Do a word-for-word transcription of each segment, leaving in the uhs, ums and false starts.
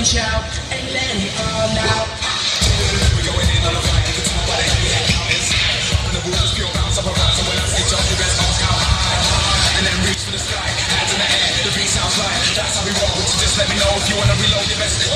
punch out and let it all out. We're going in on a flight, it's more what I hear counters. When the wheels feel bounce up around, so when I say jump, the rest goes how high. And then reach for the sky, hands in the air, the beat sounds right. That's how we roll, so just let me know if you wanna reload your best.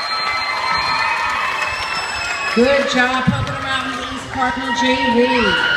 Good job, Pocono Mountain East Cardinal J V.